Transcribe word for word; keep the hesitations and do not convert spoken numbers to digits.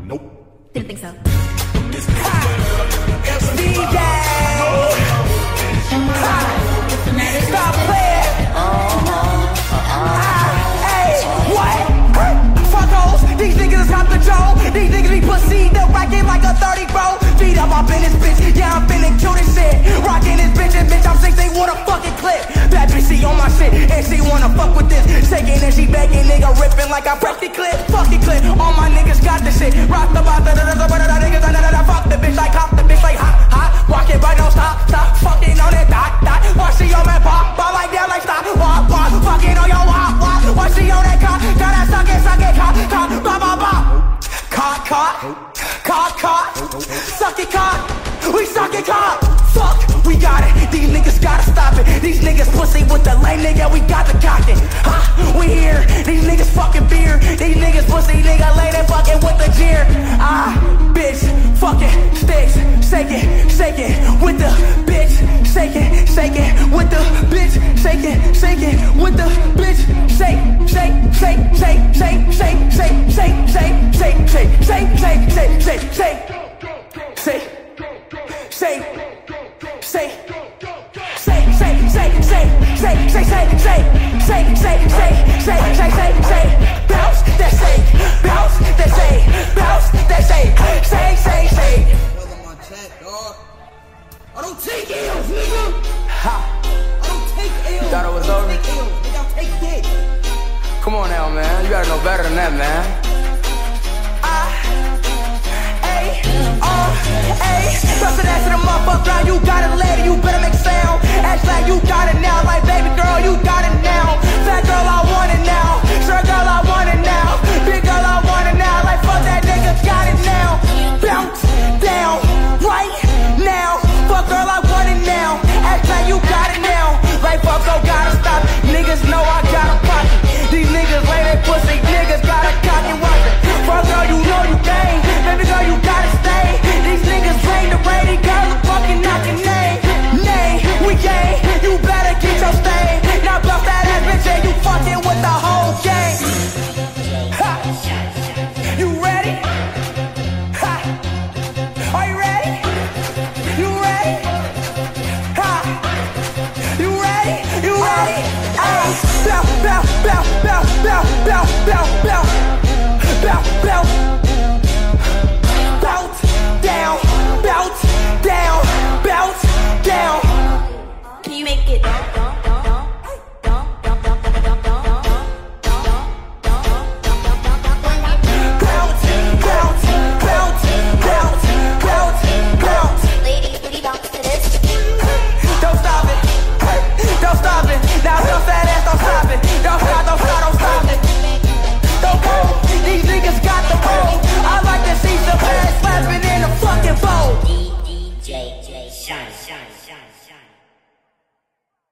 Nope. Didn't think so. Stop playing. Hey, what? Fuck hoes. These niggas is off the Joe. These niggas be pussy. They'll rack it like a thirty, bro. Feet up up in this bitch. Yeah, I'm feeling cute as shit. Rockin' this bitch and bitch. I'm six. They want a fucking clip. That bitch, she on my shit. And she wanna fuck with this. Shaking and she begging. Nigga ripping like I press the clip. Fuck the clip. All my niggas got the shit. Rock the bot. Da da da da da da niggas. Da da da. Fuck the bitch like hop. The bitch like hot hot. Walk it right, don't stop stop. Fucking on that dot dot. Watch she on that pop. Pop like that like stop. Walk walk. Fucking on your walk walk. Watch she on that cock. Got that suck it suck it cock cock. Bop bop bop. Cock cock. Cock cock. Suck it cock. We suck it cock. Fuck. We got it. These niggas gotta stop it. These niggas pussy with the lame nigga. We got the cock it. Huh? We here. These niggas fucking beer. These niggas pussy nigga lay they fucking with the jeer. Ah, bitch. Fucking sticks. Shake it. Shake it with the bitch. Shake it. Shake it with the bitch. Shake it. Shake it with the bitch. Shake. Shake. Shake. Shake. Shake. Shake. Shake. Shake. Shake. Shake. Shake. Shake. Shake. Shake. Shake. Shake. Shake. Shake. Say, say, say, say, say, say, say, say, say, say, say, say, say, say, say, say, say, bounce that say, bounce that say, bounce that say, say, say, say. I don't take L's, nigga. Ha. I don't take L's. Thought it was over. I don't take L's, nigga. I'll take dick. Come on now, man. You gotta know better than that, man. Bustin' ass in the motherfucker, now you got it later, you better make sound. Act like you got it now, like